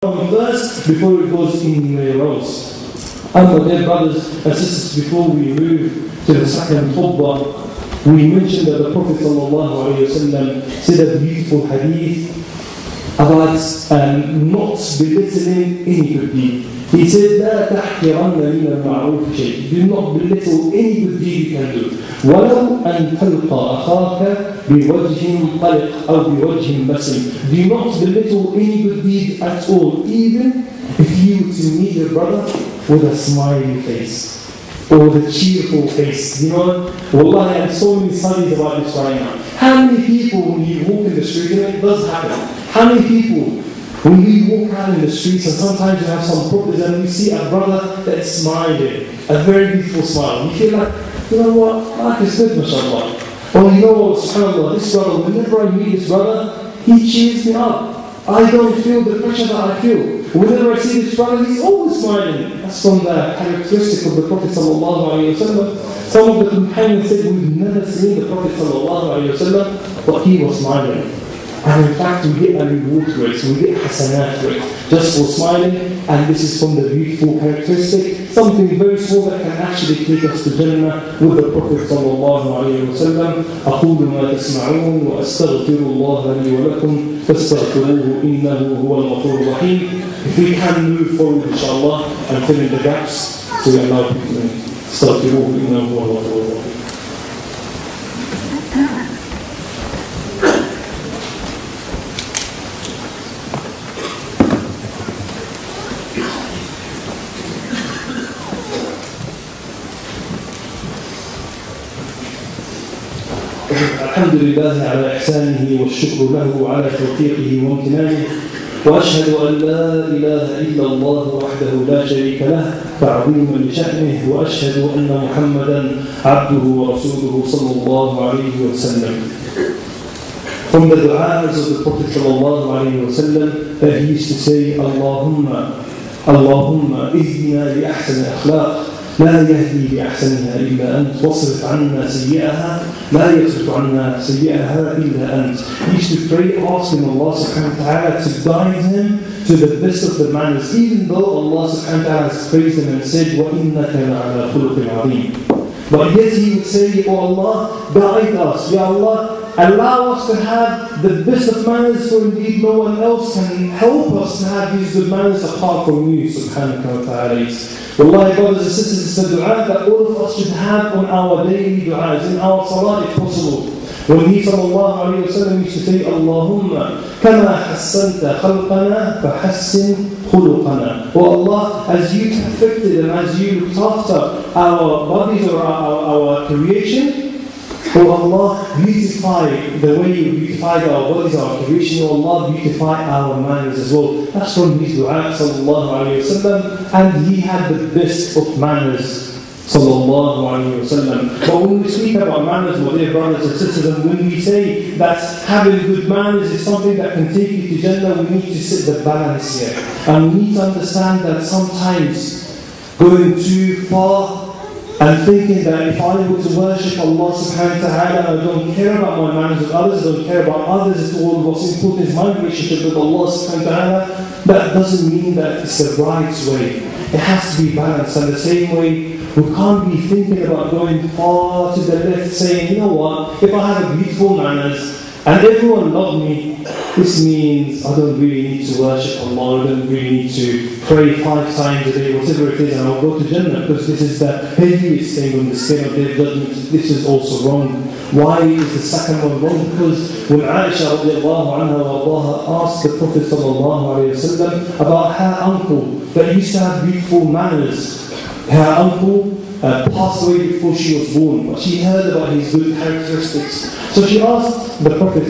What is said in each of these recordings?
first before it goes in the rows. And my dear brothers and sisters, before we move to the second khutbah, we mentioned that the Prophet ﷺ said a beautiful hadith about not belittling any good deed. He said, لا تحقرن من المعروف شيء. Do not belittle any good deed you can do. ولو أن تلقى أخاك بوجه طلق أو بوجه بسم. Do not belittle any good deed at all, even if you were to meet your brother with a smiling face or with a cheerful face. You know, Wallahi, I have so many studies about this right now. How many people, when you walk in the street, and it does happen, how many people, when we walk around in the streets and sometimes you have some problems and we see a brother that's smiling, a very beautiful smile, you feel like, you know what, life is good, mashallah. Or you know what, subhanAllah, this brother, whenever I meet this brother, he cheers me up. I don't feel the pressure that I feel. Whenever I see this brother, he's always smiling. That's from the characteristic of the Prophet ﷺ. Some of the companions said, we've never seen the Prophet ﷺ, but he was smiling. And in fact, we get a reward for it, so we get hasanat for it, just for smiling. And this is from the beautiful characteristic, something very small that can actually take us to Jannah with the Prophet ﷺ. أقول ما تسمعون وأستغفر الله لي ولكم فاستغفروه إنه هو الغفور الرحيم. If we can move forward, inshallah, and fill in the gaps, so we allow people to استغفروه إنه هو الغفور الرحيم. الحمد لله على إحسانه والشكر له على توفيقه وامتنانه وأشهد أن لا إله إلا الله وحده لا شريك له تعظيما لشأنه وأشهد أن محمدا عبده ورسوله صلى الله عليه وسلم. From the du'as of the Prophet صلى الله عليه وسلم that he used to say, اللهم اهدنا لأحسن الأخلاق لا يهدي بأحسنها إلا أنت واصرف عنا سيئها لا يصرف عنا سيئها إلا أنت. He used to pray asking Allah subhanahu wa ta'ala to guide him to the best of the manners, even though Allah subhanahu wa ta'ala has praised him and said وَإِنَّكَ لَعَلَى خُلُقٍ عَظِيمٍ. But yet he would say, oh Allah, guide us, Ya Allah, allow us to have the best of manners, for indeed no one else can help us to have these good manners apart from you subhanahu wa ta'ala. Wallahi, brothers and sisters, it's a dua that all of us should have on our daily du'as, in our salah if possible. When he sallallahu alayhi wa sallam used to say, Allahumma kama hassanta khalqana fahassin khuluqana. Oh Allah, as you perfected and as you looked after our bodies or our creation, oh Allah, beautify the way you beautified our bodies, our creation. Oh Allah, beautify our manners as well. That's from his dua, sallallahu alayhi wa sallam. And he had the best of manners, sallallahu alayhi wa sallam. But when we speak about manners, my dear brothers and sisters, and when we say that having good manners is something that can take you to Jannah, we need to set the balance here. And we need to understand that sometimes going too far and thinking that if I were to worship Allah subhanahu wa ta'ala, I don't care about my manners with others, I don't care about others at all, what's important is my relationship with Allah subhanahu wa ta'ala, that doesn't mean that it's the right way. It has to be balanced. And the same way, we can't be thinking about going far to the left, saying, you know what, if I have a beautiful manners and everyone loves me, this means I don't really need to worship Allah, I don't really need to pray 5 times a day, whatever it is, and I'll go to Jannah, because this is the heaviest thing on the scale of their judgment. This is also wrong. Why is the second one wrong? Because when Aisha radiallahu anha wa ardaha asked the Prophet sallallahu alayhi wa sallam about her uncle that used to have beautiful manners, her uncle passed away before she was born, but she heard about his good characteristics. So she asked the Prophet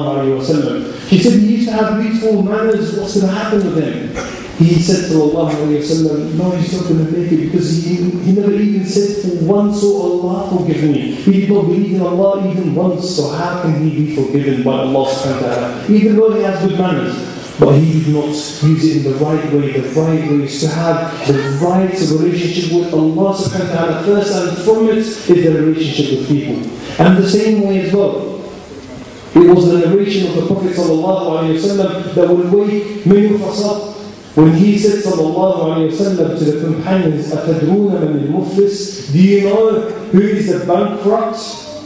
ﷺ, she said, he used to have beautiful manners, what's going to happen with him? He said ﷺ, no, he's not going to make it, because he never even said for once, oh Allah forgive me. He did not believe in Allah even once, so how can he be forgiven by Allah subhanahu wa ta'ala? Even though he has good manners. But he did not use it in the right way. The right way is to have the right relationship with Allah subhanahu wa ta'ala first, and from it is the relationship with people. And the same way as well. It was the narration of the Prophet sallallahu alayhi wa sallam that would wake many of us up When he said sallallahu alayhi wa sallam to the companions, أَتَدْرُونَ مَنِ الْمُفْلِسِ, do you know who is the bankrupt?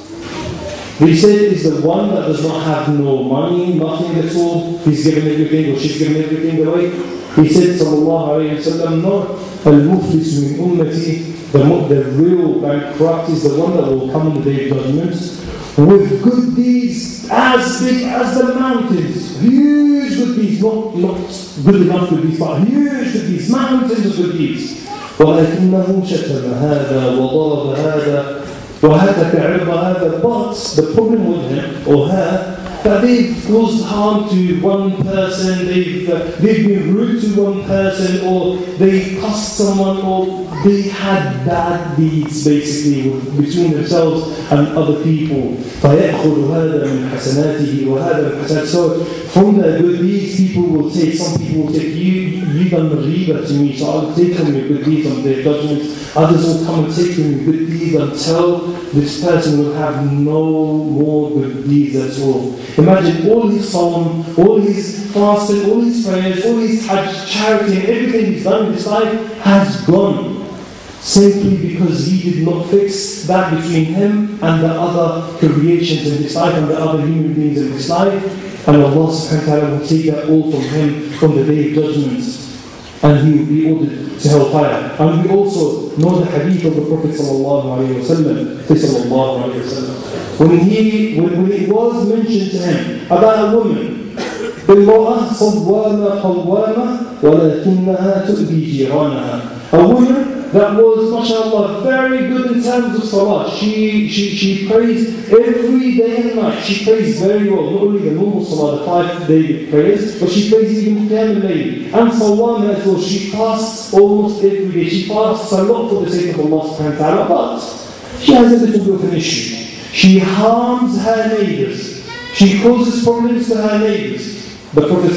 He said is the one that does not have no money, nothing at all. He's given everything or she's given everything away. He said sallallahu alayhi wa sallam, no, al-muflis min ummati, the real bankrupt is the one that will come on the day of judgment with good deeds as big as the mountains. Huge good deeds, not good enough good deeds, but huge good deeds, mountains of good deeds. وَلَكِنَّهُ شَتَمَ هَذَا وَضَرَبَ هَذَا وَهَتَكَ عِرْضَ هَذَا. But the problem with him or her, that they've caused harm to one person, they've been rude to one person, or they cussed someone, or they had bad deeds basically between themselves and other people. فَيَأْخُذُ هَذَا مِنْ حَسَنَاتِهِ وَهَذَا مِنْ حَسَنَاتِهِ. So from the good deeds, people will take, some people will take, you done the riba to me, so I'll take from your good deeds on their judgment. Others will come and take from your good deeds until this person will have no more good deeds at all. Imagine all his psalm, all his fasting, all his prayers, all his hajj, charity, and everything he's done in his life has gone. Simply because he did not fix that between him and the other creations in his life and the other human beings in his life. And Allah subhanahu wa ta'ala will take that all from him on the day of judgment. And he will be ordered to hellfire. And we also know the hadith of the Prophet sallallahu alayhi wa sallam. When it was mentioned to him about a woman, امرأة صوامة قوامة ولكنها تؤذي جيرانها. A woman that was, mashallah, very good in terms of salah. She prays every day and night. She prays very well. Not only the normal salah, the 5 daily prayers, but she prays even qiyam al-layl. And sawama as well. She fasts almost every day. She fasts a lot for the sake of Allah subhanahu wa ta'ala, but she has a little bit of an issue. She harms her neighbors. She causes problems to her neighbors. The Prophet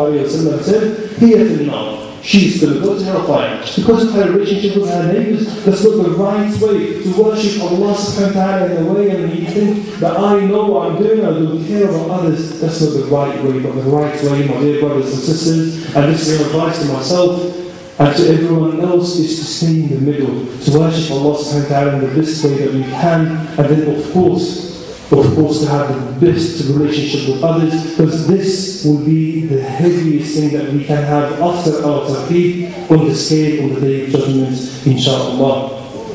ﷺ said, "Here fil nar." She's going to go to hellfire because of her relationship with her neighbors. That's not the right way to worship Allah subhanahu wa ta'ala in a way, and you think that I know what I'm doing, I don't care about others. That's not the right way. But the right way, my dear brothers and sisters, and this is advice to myself and to everyone else, is to stay in the middle, to worship Allah subhanahu wa ta'ala in the best way that we can, and then of course to have the best relationship with others, because this will be the heaviest thing that we can have after our tawheed on the scale on the day of judgment, inshaAllah.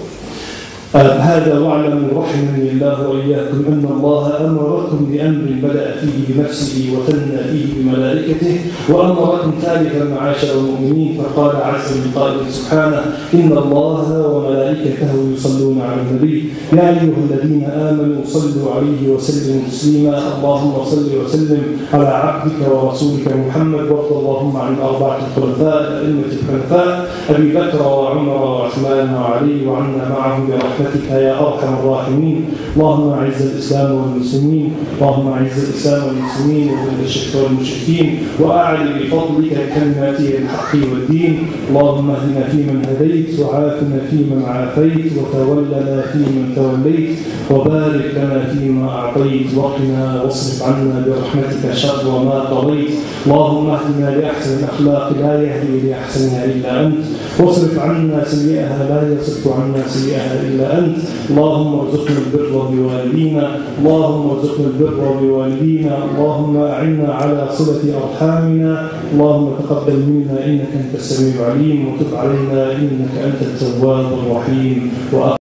هذا واعلم رحمني الله وإياكم أن الله أمركم بأمر بدأ فيه بنفسه وثنى فيه بملائكته وأمركم ثالثا معاشر المؤمنين، فقال عز من قائل سبحانه: إن الله وملائكته يصلون على النبي يا أيها الذين آمنوا صلوا عليه وسلموا تسليما. اللهم صل وسلم على عبدك ورسولك محمد، وارض اللهم عن الأربعة الخلفاء الأئمة الحنفاء أبي بكر وعمر وعثمان وعلي، وعنا معهم برحمتك يا أرحم الراحمين. اللهم أعز الإسلام والمسلمين، اللهم أعز الإسلام والمسلمين وذل الشرك والمشركين، وأعلي بفضلك كلمات الحق والدين. اللهم اهدنا فيمن هديت، وعافنا فيمن عافيت، وتولنا فيمن توليت، وبارك لنا فيما أعطيت، وقنا واصرف عنا برحمتك شر ما قضيت. اللهم اهدنا لأحسن الأخلاق لا يهدي لأحسنها إلا أنت، واصرف عنا سيئها لا يصرف عنا سيئها إلا أنت. اللهم ارزقنا البر بوالدينا، اللهم ارزقنا البر بوالدينا، اللهم أعنا على صلة أرحامنا. اللهم تقبل منا إنك أنت السميع العليم، وتب علينا إنك أنت التواب الرحيم.